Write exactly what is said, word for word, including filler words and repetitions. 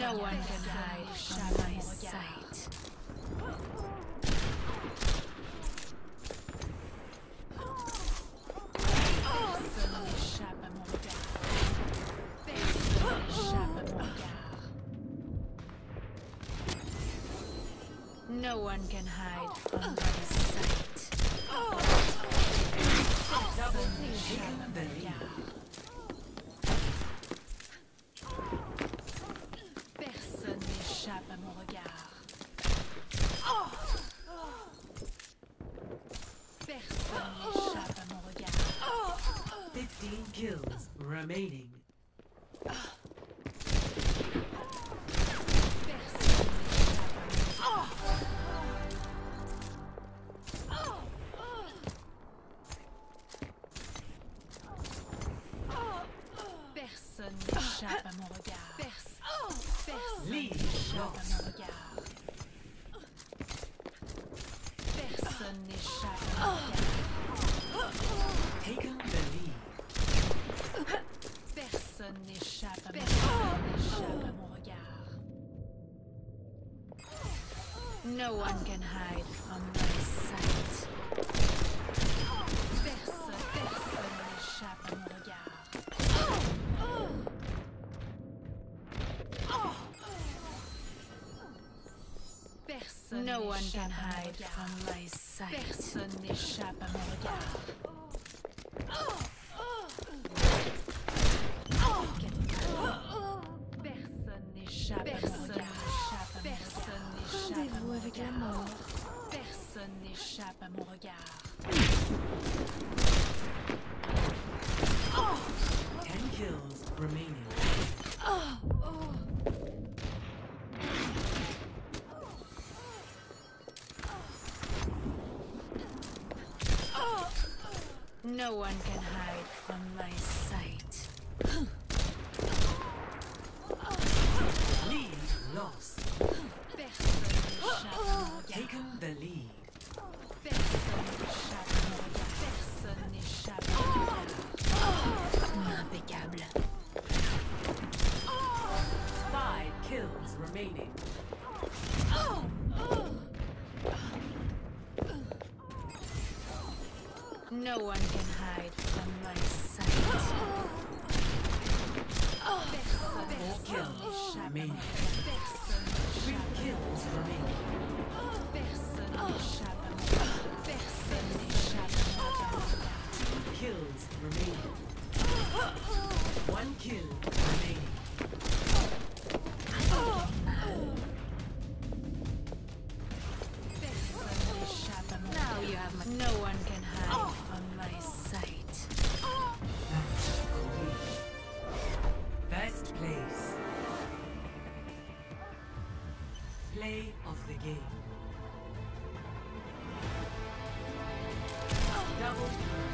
No one can hide from my sight. Personne n'échappe à mon regard. Personne n'échappe à mon regard. No one can hide from my sight. Personne n'échappe à mon regard. Personne n'échappe à mon regard. Personne n'échappe à mon regard. Fifteen kills remaining. Personne n'échappe à mon regard. Personne n'échappe à mon regard. Personne n'échappe à mon regard. Taken the lead. Personne n'échappe à mon regard. N'échappe à mon regard. No one can hide from my sight. Personne, personne n'échappe à mon regard. Personne no one can hide from my sight. Personne n'échappe à mon regard. Personne n'échappe à mon regard. Personne n'échappe à mon regard. Personne n'échappe à mon regard. Ten kills remaining. No one can hide from my sight. Lead lost. Personne n'échappe à mon regard. Taken the lead. Personne n'échappe à mon regard. Personne n'échappe à mon regard. Impeccable. Five kills remaining. No one can hide from my sight. Personne kills remaining. Personne Three kills remaining. Personne n'échappe à mon regard. Personne n'échappe à mon regard. Two kills remaining. One kill remaining. Personne n'échappe à mon regard. Now you have my... No one can hide from my sight. First place. Play of the game. Double